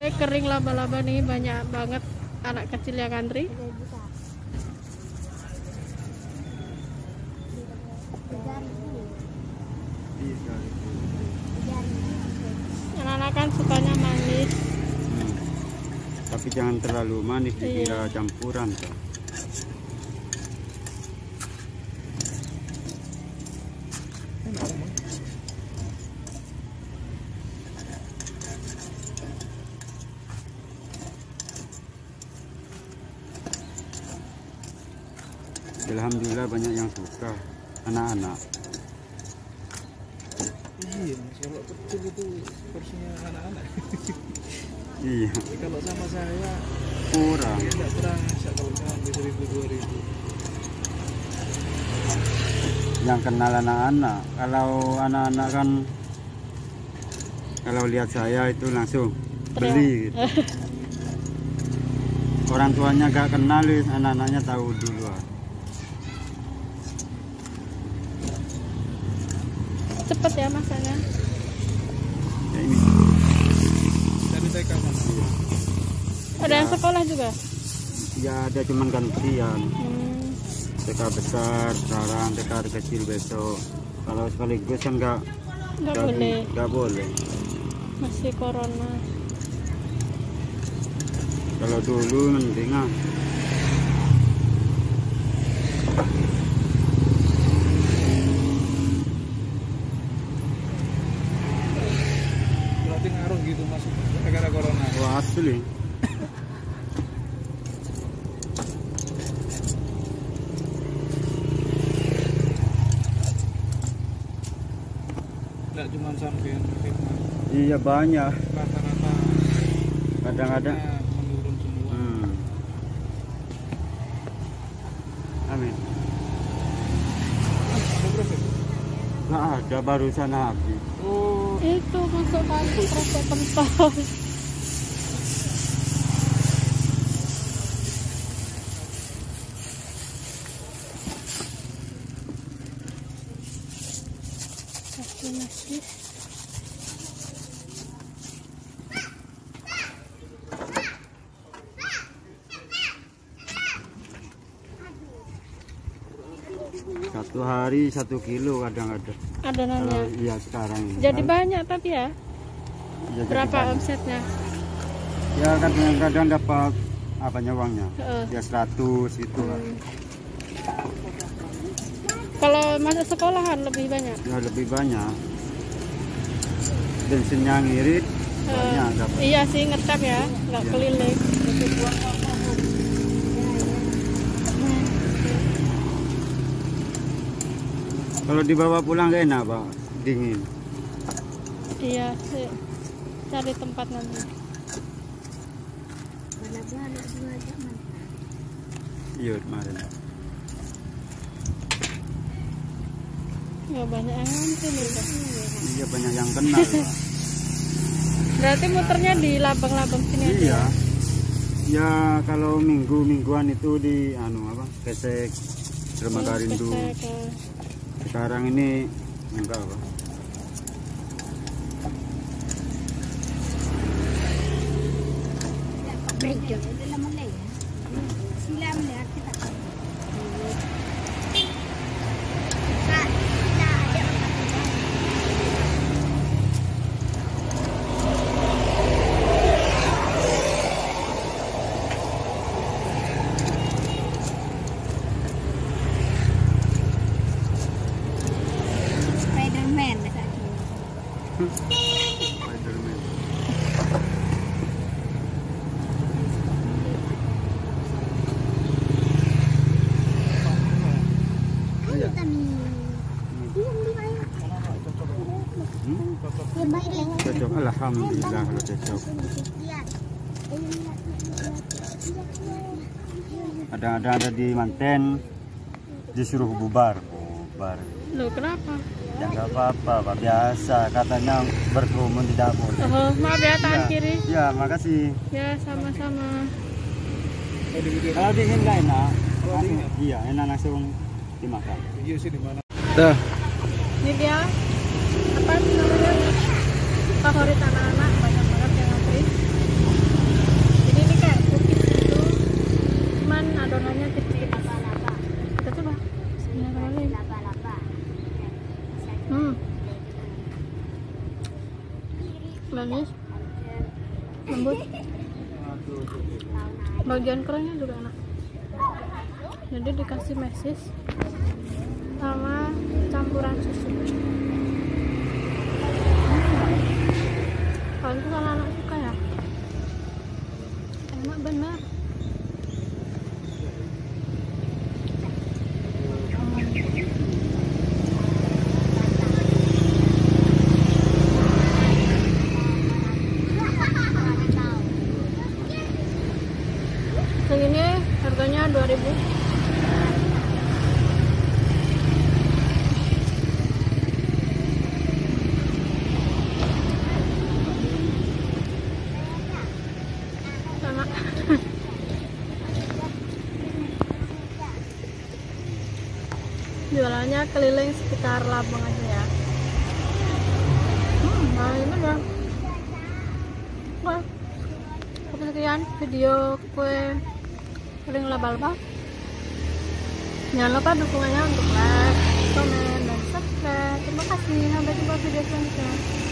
Kering laba-laba nih, banyak banget anak kecil yang antri. Anak-anak kan sukanya manis. Tapi jangan terlalu manis, dikira campuran tuh. Alhamdulillah banyak yang suka, anak-anak. Iya, kalau kecil itu porsinya anak-anak. Iya. Kalau sama saya Kurang. tidak kurang, kalau cuma 1.000-2.000. Yang kenal anak-anak. Kalau anak-anak kan, kalau lihat saya itu langsung beli. Gitu. Orang tuanya gak kenal, anak-anaknya tahu duluan. Cepet ya masaknya. Ya, ini. Dari TK mana? Ada yang sekolah juga? Ya ada cuman gantian. TK besar sekarang, TK kecil besok. Kalau sekaligus kan nggak boleh. Nggak boleh. Masih corona. Kalau dulu mendingan. Berarti ngaruh gitu masuk negara corona. Wah asli. Nggak cuma sampean, Iya banyak. rata-rata Kadang-kadang. menurun semua. Amin. Ada berapa? Nggak ada, barusan habis. Oh, Itu masuk lagi kerupuk pentol. Masih. Satu hari 1 kilo kadang-kadang. Adonannya. Iya sekarang. Jadi banyak tapi ya. Ya, jadi Berapa banyak. omsetnya? Ya kadang-kadang dapat apanya uangnya. Heeh. Ya 100 gitu lah. Kalau masuk sekolahan lebih banyak. Ya lebih banyak. Bensinnya ngirit banyak dapat. Iya sih, ngetap ya, nggak Iya. keliling. Kalau dibawa pulang gak enak Pak, dingin. Iya sih, cari tempat nanti. Iya kemarin. Ya banyak yang ngantri nih Pak. Iya banyak yang kenal Pak. Berarti muternya di labang-labang sini aja. Iya. Ya kalau mingguan itu di Kesek, Dermaga Rindu. Sekarang ini enggak Pak. Spiderman Spiderman. Iya. Cocok, alhamdulillah kalau cocok. Ada di Manten disuruh bubar. Loh kenapa? Ya nggak apa-apa Pak, biasa katanya berkerumun tidak boleh. Oh, maaf ya tangan Ya. kiri. Ya makasih. Ya sama-sama. Kalau dingin nggak enak. Iya enak langsung dimakan. iya sih di mana? Dah. Ini dia apa namanya? Favorit anak-anak, banyak banget yang ngantri. lembut. Bagian keringnya juga enak. Jadi dikasih mesis sama campuran susu. Kalau itu kalau anak suka ya, enak bener. Yang ini harganya 2.000. Sama. Jualannya keliling sekitar Lampung aja ya. Nah ini udah. Oke, sekian video kue kering laba-laba. Jangan lupa dukungannya untuk like, komen, dan subscribe. Terima kasih. Sampai jumpa video selanjutnya.